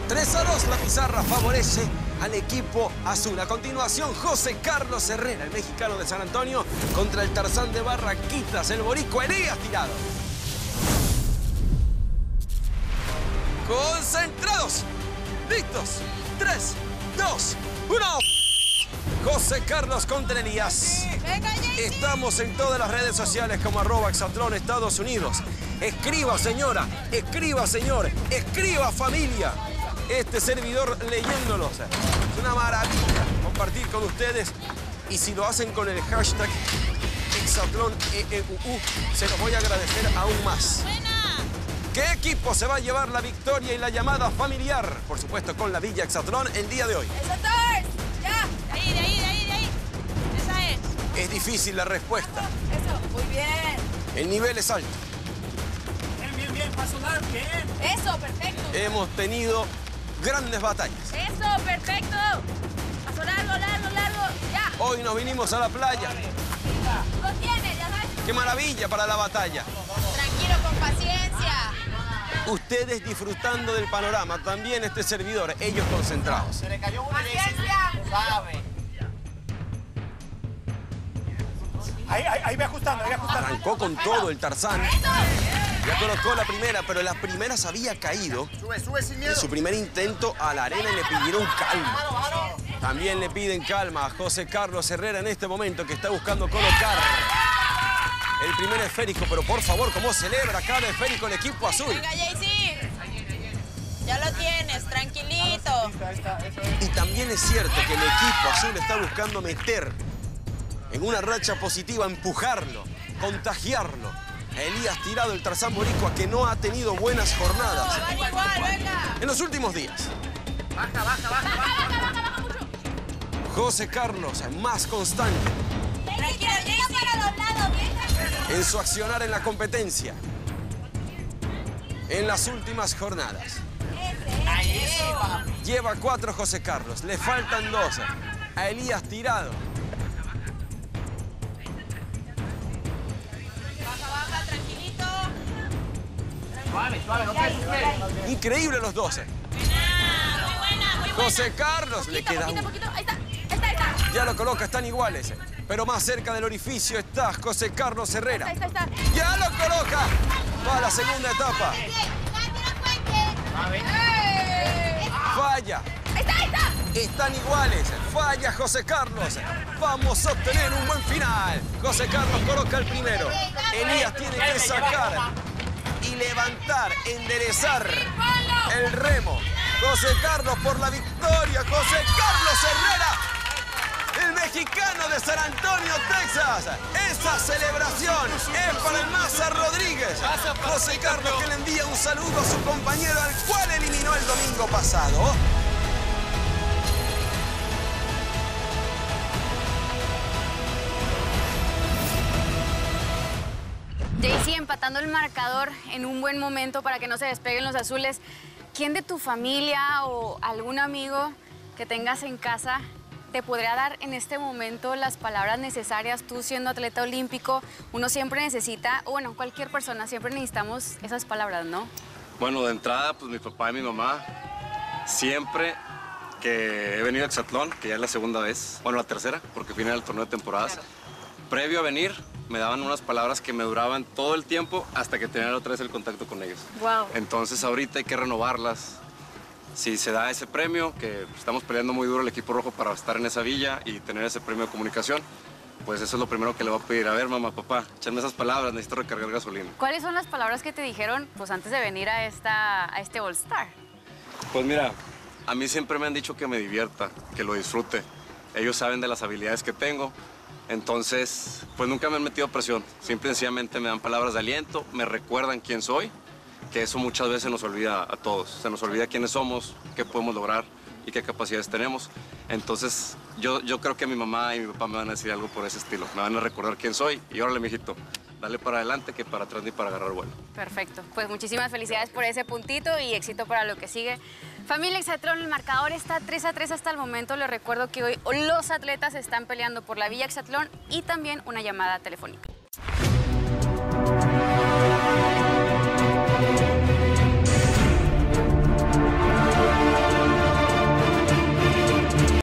3-2, la pizarra favorece al equipo azul. A continuación, José Carlos Herrera, el mexicano de San Antonio, contra el Tarzán de Barranquitas, el boricua Elías Tirado. Concentrados, listos, 3, 2, 1. José Carlos contra Elías. Estamos en todas las redes sociales como @Exatlón Estados Unidos. Escriba, señora, escriba, señor, escriba, familia. Este servidor leyéndolos. Es una maravilla compartir con ustedes. Y si lo hacen con el hashtag Exatlón EEUU, se los voy a agradecer aún más. ¿Qué equipo se va a llevar la victoria y la llamada familiar? Por supuesto, con la Villa Exatlón el día de hoy. ¡Ya! De ahí. Esa es. Es difícil la respuesta. Eso, muy bien. El nivel es alto. Bien, paso largo, bien. Eso, perfecto. Hemos tenido grandes batallas. Eso, perfecto. Paso largo, ya. Hoy nos vinimos a la playa. Lo tienes, ya sabes. ¡Qué maravilla para la batalla! Tranquilo, con paciencia. Ustedes disfrutando del panorama, también este servidor, ellos concentrados. Se le cayó una vez. Paciencia. Sabe. Ahí ve ajustando, Arrancó con todo el Tarzán. Ya colocó la primera, pero la primera se había caído. Sube sin miedo. En su primer intento a la arena y le pidieron calma. También le piden calma a José Carlos Herrera en este momento, que está buscando colocar el primer esférico. Pero por favor, ¿cómo celebra cada esférico el equipo azul? Venga, Jaycee. Ya lo tienes, tranquilito. Y también es cierto que el equipo azul está buscando meter en una racha positiva, empujarlo, contagiarlo. A Elías Tirado, el Tarzán boricua, que no ha tenido buenas jornadas Vaya igual, venga. en los últimos días. Baja. Mucho. José Carlos, más constante Tranquilo, Jaycee. Para los lados, bien. en su accionar en la competencia en las últimas jornadas. Lleva 4 José Carlos, le faltan 2 a Elías Tirado. Baja, tranquilito. Suave, no te Increíble los 12. Muy buena. José Carlos le queda uno. Poquito. Ahí está. Ya lo coloca, están iguales. Pero más cerca del orificio está José Carlos Herrera. Ahí está. ¡Ya lo coloca! Va a la segunda etapa. Falla. Ahí está. Están iguales. Falla José Carlos. Vamos a obtener un buen final. José Carlos coloca el primero. Elías tiene que sacar y levantar, enderezar el remo. José Carlos por la victoria. José Carlos Herrera, el mexicano de San Antonio, Texas. Esa celebración es para el Maza Rodríguez. José Carlos, que le envía un saludo a su compañero, al cual eliminó el domingo pasado. Jaycee, empatando el marcador en un buen momento para que no se despeguen los azules. ¿Quién de tu familia o algún amigo que tengas en casa te podría dar en este momento las palabras necesarias? Tú siendo atleta olímpico, uno siempre necesita, o bueno, cualquier persona, siempre necesitamos esas palabras, ¿no? Bueno, de entrada, pues mi papá y mi mamá, siempre que he venido a Exatlón, que ya es la segunda vez, bueno, la tercera, porque vine al torneo de temporadas, previo a venir, me daban unas palabras que me duraban todo el tiempo hasta que tenía otra vez el contacto con ellos. Wow. Entonces ahorita hay que renovarlas. Si se da ese premio, que estamos peleando muy duro el equipo rojo para estar en esa villa y tener ese premio de comunicación, pues eso es lo primero que le voy a pedir. A ver, mamá, papá, échame esas palabras, necesito recargar gasolina. ¿Cuáles son las palabras que te dijeron pues, antes de venir a este All Star? Pues mira, a mí siempre me han dicho que me divierta, que lo disfrute. Ellos saben de las habilidades que tengo. Entonces, pues nunca me han metido presión. Simple y sencillamente me dan palabras de aliento, me recuerdan quién soy, que eso muchas veces nos olvida a todos. Se nos olvida quiénes somos, qué podemos lograr y qué capacidades tenemos. Entonces, yo creo que mi mamá y mi papá me van a decir algo por ese estilo. Me van a recordar quién soy y órale, mijito, dale para adelante que para atrás ni para agarrar vuelo. Perfecto. Pues muchísimas felicidades por ese puntito y éxito para lo que sigue. Familia Exatlón, el marcador está 3-3 hasta el momento. Les recuerdo que hoy los atletas están peleando por la Villa Exatlón y también una llamada telefónica.